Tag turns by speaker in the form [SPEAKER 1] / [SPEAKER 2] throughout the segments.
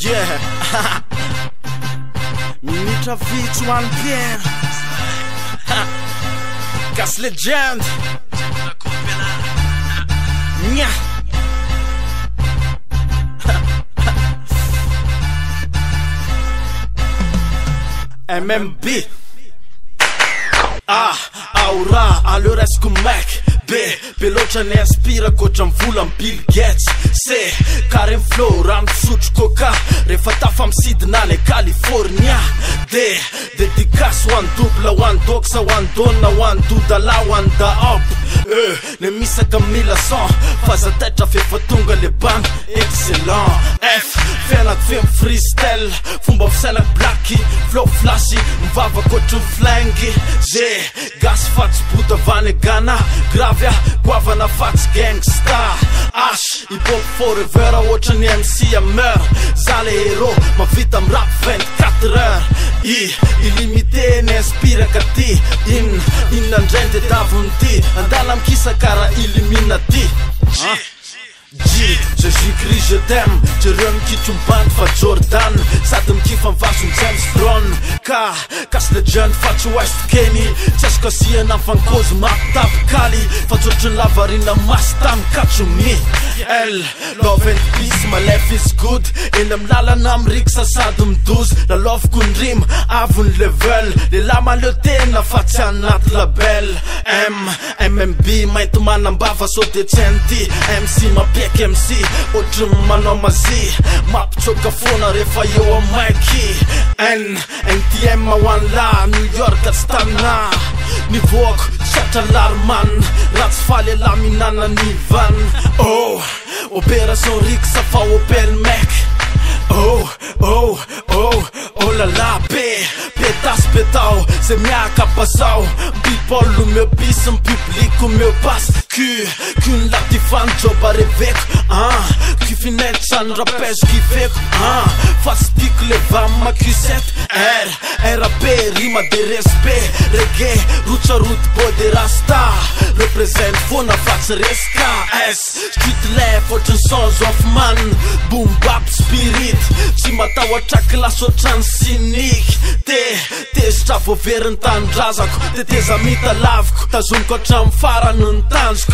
[SPEAKER 1] Yeah. Minitra vitsy ho an'ny Pierre. Gas legend. Nya. MMB. Aura, allora esco Mac. Be loatra ny aspira koatra mivola am Bill Gates. Se Karen Flow rano fisotro coca rehefa tafamitsidina ny California. De dédicace ho an'ny double, ho an'ny doxa, ho an'ny donna, ho an'ny dodala, ho an'ny daop. Ne misaka mila son fa za taitra fefa tonga le bank excellent. F fiainako femo freestyle, fomba fisainako blacky, flow flashy, mivava koatra flangy. G gas fatsy bota vany Ghana, gravia guavana fatsy gangsta. H hip-hop forever ohatra ny MC Hammer, za le hero mavita am rap 24 heures. Illimité ny inspiraka ty, inona ndray de davony ty, andala mikisa kara Illuminati. G, Jésus-Christ je t'aime, jereo mikitro miband fa Jordan, sady mikifa mivasony James Brown. Gas legend fa tsy West Kenny, tsy azoko asiana fankozy matapikaly, fa tsotry ny lavarina masy tamy katromi. L, love and peace, my life is good, eny am lalana miriksa sady midozy, laloviko ny rim, avony level, lehilahy maleo tena fa tsy anaty label. M, MMB, mainty manambava so de tsenti, MC mapiaky MC, ohatry manao mazy, mampitsoka foana rehefa eo am maiky. N, NTM ho an'ny la, New York tsy tanà, nivoako tratra larman, raha tsy faly ala minana ny van. Oh, opération Rixa fa Opel Mac. Oh la la, pétasse pétao, c'est miaka passao, people o meu bis, um public o meu passe. Qu'une latifan job a reveko, que finette no rapés que feko, faz pico levar uma Q7. RAP, rima de respeito, reggae, roots a root boy de rasta, represent fona fax resca. S, street life, ocean sons of man, boom bap spirit, tsy matahotra klasy ohatrany sinik. Tezitra voaveriny tanindrazako, teteza mita laviko, tazomiko hatramy farany ny tanjoko.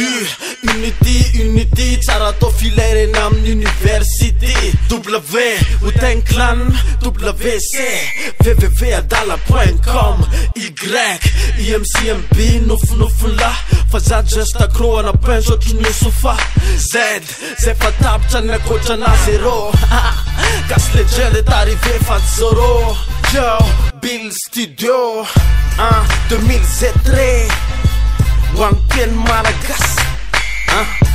[SPEAKER 1] Unity, tsara atao filaire eny amin'ny université. W, Wu-Tang Clan, WC, www.adala.com. Y, IMCMB, nofonofon-la, fa za just akro ana penso ohatry ny sofa. Z, zay fa tapitra ny akoatra na zero. Gas legend est arrivé fa zoro. Yo, Bill Studio, 2003, One Pen Malagasy.